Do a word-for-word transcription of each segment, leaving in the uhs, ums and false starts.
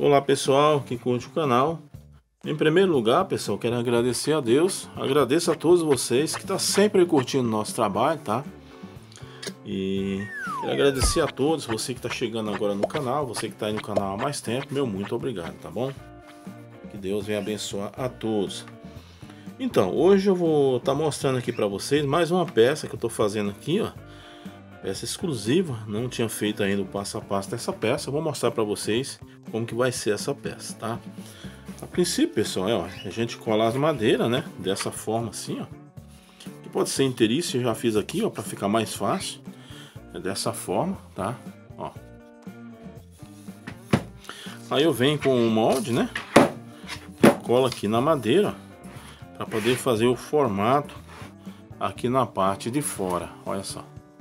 Olá pessoal que curte o canal. Em primeiro lugar, pessoal, quero agradecer a Deus. Agradeço a todos vocês que estão sempre curtindo o nosso trabalho, tá? E quero agradecer a todos, você que está chegando agora no canal, você que está aí no canal há mais tempo, meu muito obrigado, tá bom? Que Deus venha abençoar a todos. Então, hoje eu vou estar tá mostrando aqui para vocês mais uma peça que eu estou fazendo aqui, ó. Peça exclusiva, não tinha feito ainda o passo a passo dessa peça. Eu vou mostrar para vocês como que vai ser essa peça, tá? A princípio, pessoal, é, ó, a gente cola as madeiras, né? Dessa forma assim, ó. Que pode ser inteiriço, eu já fiz aqui, ó, para ficar mais fácil. É dessa forma, tá? Ó. Aí eu venho com o molde, né? Cola aqui na madeira, para poder fazer o formato aqui na parte de fora. Olha só.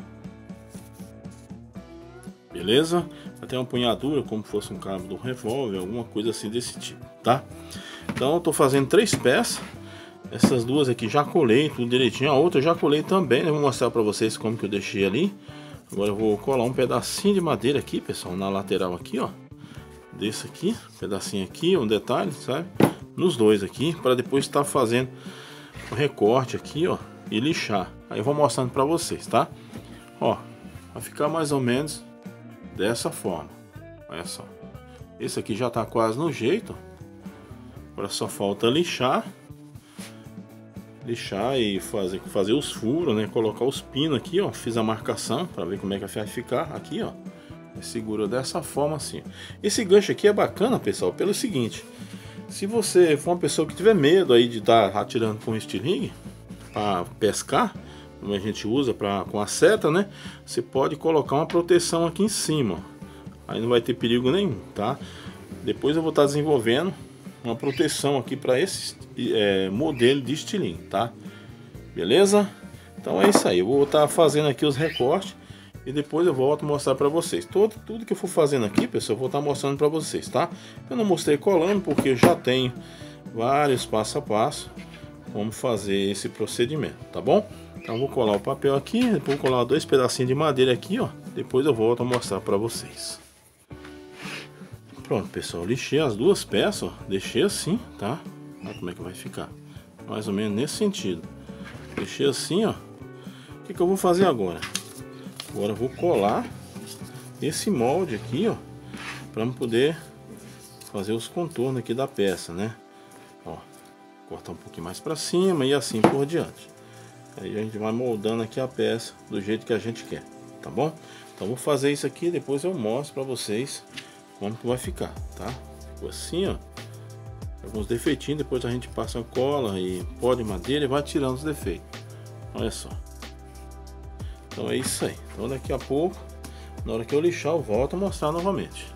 Beleza? Até uma empunhadura, como fosse um cabo do revólver, alguma coisa assim desse tipo, tá? Então eu tô fazendo três peças. Essas duas aqui já colei tudo direitinho. A outra eu já colei também, né? Vou mostrar pra vocês como que eu deixei ali. Agora eu vou colar um pedacinho de madeira aqui, pessoal, na lateral aqui, ó. Desse aqui, um pedacinho aqui, um detalhe, sabe? Nos dois aqui, para depois estar fazendo o recorte aqui, ó, e lixar. Aí eu vou mostrando pra vocês, tá? Ó, vai ficar mais ou menos dessa forma. Olha só. Esse aqui já tá quase no jeito. Agora só falta lixar. Lixar e fazer, fazer os furos, né? Colocar os pinos aqui, ó. Fiz a marcação para ver como é que vai ficar. Aqui, ó. Segura dessa forma assim. Esse gancho aqui é bacana, pessoal, pelo seguinte. Se você for uma pessoa que tiver medo aí de estar tá atirando com estilingue para pescar, como a gente usa pra, com a seta, né? Você pode colocar uma proteção aqui em cima. Aí não vai ter perigo nenhum, tá? Depois eu vou estar tá desenvolvendo uma proteção aqui para esse é, modelo de estilingue, tá? Beleza? Então é isso aí. Eu vou estar tá fazendo aqui os recortes e depois eu volto a mostrar para vocês. Todo, tudo que eu for fazendo aqui, pessoal, eu vou estar tá mostrando para vocês, tá? Eu não mostrei colando porque eu já tenho vários passo a passo como fazer esse procedimento, tá bom? Então vou colar o papel aqui, depois vou colar dois pedacinhos de madeira aqui, ó. Depois eu volto a mostrar para vocês. Pronto, pessoal, lixei as duas peças, ó. Deixei assim, tá? Olha como é que vai ficar. Mais ou menos nesse sentido. Deixei assim, ó. O que que eu vou fazer agora? Agora eu vou colar esse molde aqui, ó, para poder fazer os contornos aqui da peça, né? Ó, cortar um pouquinho mais para cima e assim por diante. Aí a gente vai moldando aqui a peça do jeito que a gente quer, tá bom? Então vou fazer isso aqui, depois eu mostro para vocês como que vai ficar, tá? Ficou assim, ó. Alguns defeitinhos, depois a gente passa a cola e pó de madeira e vai tirando os defeitos. Olha só. Então é isso aí. Então daqui a pouco, na hora que eu lixar, eu volto a mostrar novamente.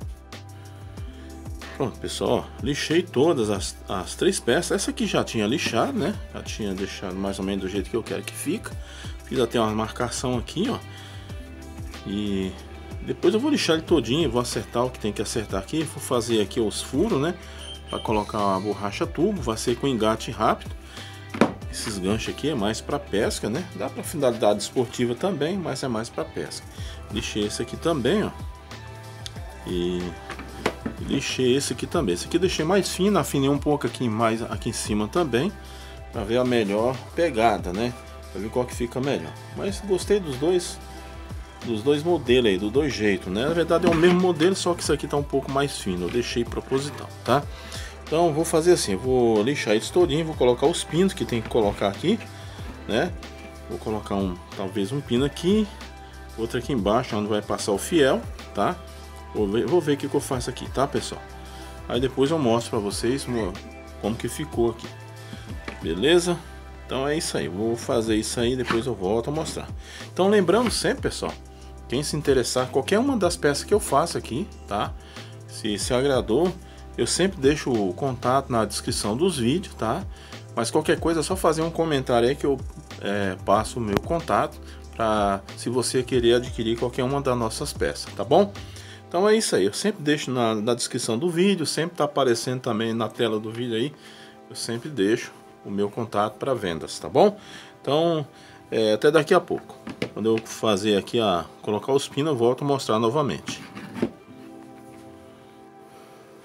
Pronto, pessoal, ó, lixei todas as, as três peças. Essa aqui já tinha lixado, né? Já tinha deixado mais ou menos do jeito que eu quero que fica. Fiz até uma marcação aqui, ó. E depois eu vou lixar ele todinho, vou acertar o que tem que acertar aqui. Vou fazer aqui os furos, né? Para colocar a borracha tubo, vai ser com engate rápido. Esses ganchos aqui é mais para pesca, né? Dá para finalidade esportiva também, mas é mais para pesca. Lixei esse aqui também, ó. E lixei esse aqui também. Esse aqui eu deixei mais fino, afinei um pouco aqui mais aqui em cima também, para ver a melhor pegada, né? Para ver qual que fica melhor. Mas gostei dos dois, dos dois modelos aí, dos dois jeitos, né? Na verdade é o mesmo modelo, só que isso aqui tá um pouco mais fino. Eu deixei proposital, tá? Então eu vou fazer assim, eu vou lixar isso todinho, vou colocar os pinos que tem que colocar aqui, né? Vou colocar um, talvez um pino aqui, outro aqui embaixo, onde vai passar o fiel, tá? Vou ver, vou ver o que, que eu faço aqui, tá, pessoal? Aí depois eu mostro para vocês como que ficou aqui. Beleza? Então é isso aí. Vou fazer isso aí, depois eu volto a mostrar. Então lembrando sempre, pessoal, quem se interessar, qualquer uma das peças que eu faço aqui, tá? Se se agradou, eu sempre deixo o contato na descrição dos vídeos, tá? Mas qualquer coisa é só fazer um comentário aí que eu é, passo o meu contato para se você querer adquirir qualquer uma das nossas peças, tá bom? Então é isso aí, eu sempre deixo na, na descrição do vídeo, sempre tá aparecendo também na tela do vídeo aí, eu sempre deixo o meu contato para vendas, tá bom? Então, é, até daqui a pouco. Quando eu fazer aqui, a colocar os pinos, eu volto a mostrar novamente.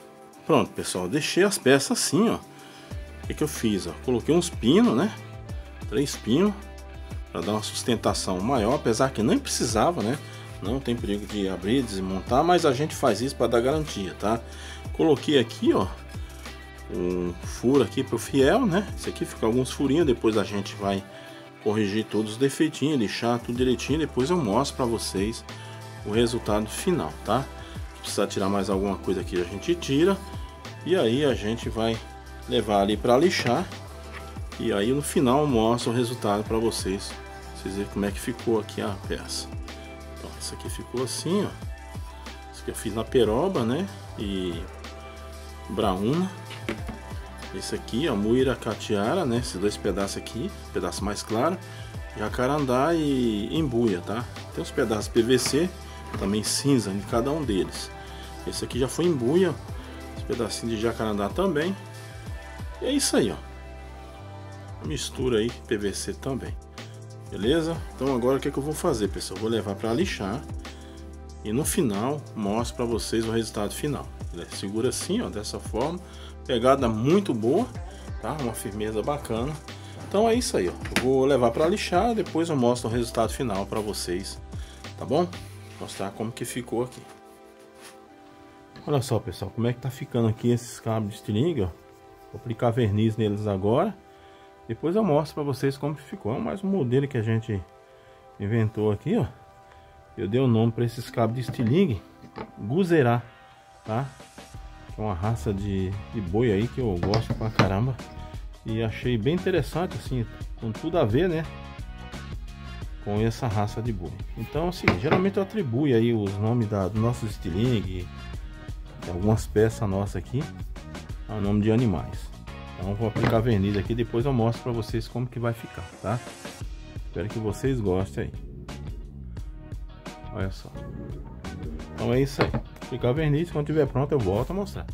Pronto, pessoal, deixei as peças assim, ó. O que que eu fiz, ó? Coloquei uns pinos, né? Três pinos para dar uma sustentação maior, apesar que nem precisava, né? Não tem perigo de abrir, desmontar, mas a gente faz isso para dar garantia, tá? Coloquei aqui, ó, um furo aqui pro fiel, né? Esse aqui fica alguns furinhos, depois a gente vai corrigir todos os defeitinhos, lixar tudo direitinho, depois eu mostro para vocês o resultado final, tá? Se precisar tirar mais alguma coisa aqui, a gente tira e aí a gente vai levar ali para lixar e aí no final eu mostro o resultado para vocês, vocês verem como é que ficou aqui a peça. Então, isso aqui ficou assim, ó. Isso aqui eu fiz na peroba, né? E braúna. Esse aqui, ó, muiracatiara, né? Esses dois pedaços aqui, pedaço mais claro, jacarandá e embuia, tá? Tem os pedaços P V C, também cinza em cada um deles. Esse aqui já foi embuia, os pedacinhos de jacarandá também. E é isso aí, ó. Mistura aí P V C também. Beleza? Então agora o que é que eu vou fazer, pessoal? Eu vou levar para lixar e no final mostro para vocês o resultado final. Segura assim, ó, dessa forma. Pegada muito boa, tá? Uma firmeza bacana. Então é isso aí, ó. Eu vou levar para lixar, depois eu mostro o resultado final para vocês, tá bom? Vou mostrar como que ficou aqui. Olha só, pessoal, como é que tá ficando aqui esses cabos de estilingue, ó. Vou aplicar verniz neles agora. Depois eu mostro para vocês como que ficou. É mais um modelo que a gente inventou aqui, ó. Eu dei o nome para esses cabos de estilingue, Guzerá, tá? É uma raça de, de boi aí que eu gosto pra caramba. E achei bem interessante, assim, com tudo a ver, né? Com essa raça de boi. Então, assim, geralmente eu atribuo aí os nomes da, do nosso estilingue, algumas peças nossas aqui, ao nome de animais. Então vou aplicar verniz aqui, depois eu mostro pra vocês como que vai ficar, tá? Espero que vocês gostem aí. Olha só. Então é isso aí. Aplicar verniz, quando tiver pronto eu volto a mostrar.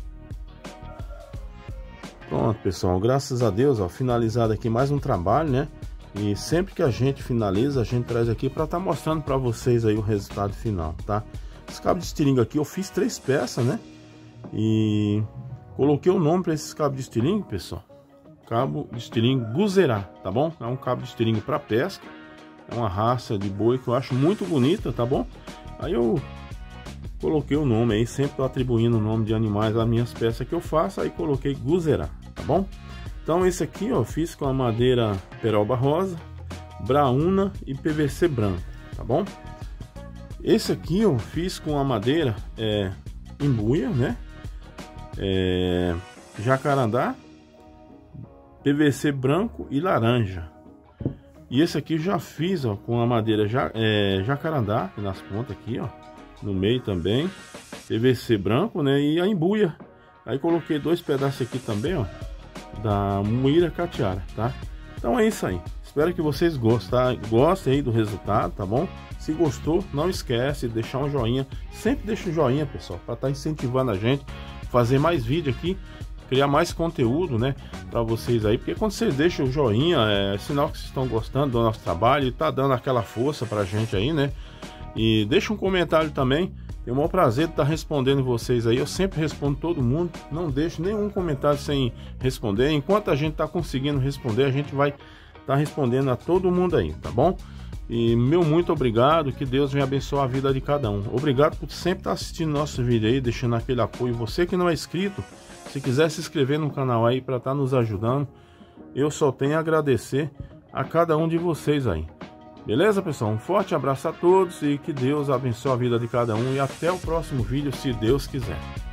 Pronto, pessoal, graças a Deus, ó, finalizado aqui mais um trabalho, né? E sempre que a gente finaliza, a gente traz aqui para estar tá mostrando para vocês aí o resultado final, tá? Esse cabo de estilingue aqui eu fiz três peças, né? E coloquei o nome para esses cabos de estilingue, pessoal. Cabo de estilingue Guzerá, tá bom? É um cabo de estilingue para pesca. É uma raça de boi que eu acho muito bonita, tá bom? Aí eu coloquei o nome aí, sempre tô atribuindo o nome de animais às minhas peças que eu faço, aí coloquei Guzerá, tá bom? Então esse aqui, ó, eu fiz com a madeira peroba rosa, braúna e P V C branco, tá bom? Esse aqui eu fiz com a madeira é, embuia, né? É, jacarandá, P V C branco e laranja. E esse aqui eu já fiz, ó, com a madeira ja, é, jacarandá, nas pontas aqui, ó. No meio também, P V C branco, né? E a embuia. Aí coloquei dois pedaços aqui também, ó, da muiracatiara, tá? Então é isso aí. Espero que vocês gostar, gostem aí do resultado, tá bom? Se gostou, não esquece de deixar um joinha. Sempre deixa um joinha, pessoal, para estar tá incentivando a gente a fazer mais vídeo aqui, criar mais conteúdo, né, para vocês aí. Porque quando vocês deixam o joinha, é sinal que vocês estão gostando do nosso trabalho e tá dando aquela força pra gente aí, né? E deixa um comentário também. Tenho o maior prazer de estar respondendo vocês aí. Eu sempre respondo todo mundo. Não deixo nenhum comentário sem responder. Enquanto a gente está conseguindo responder, a gente vai estar tá respondendo a todo mundo aí, tá bom? E meu muito obrigado. Que Deus venha abençoar a vida de cada um. Obrigado por sempre estar assistindo nosso vídeo aí, deixando aquele apoio. Você que não é inscrito, se quiser se inscrever no canal aí para estar nos ajudando, eu só tenho a agradecer a cada um de vocês aí. Beleza, pessoal? Um forte abraço a todos e que Deus abençoe a vida de cada um. E até o próximo vídeo, se Deus quiser.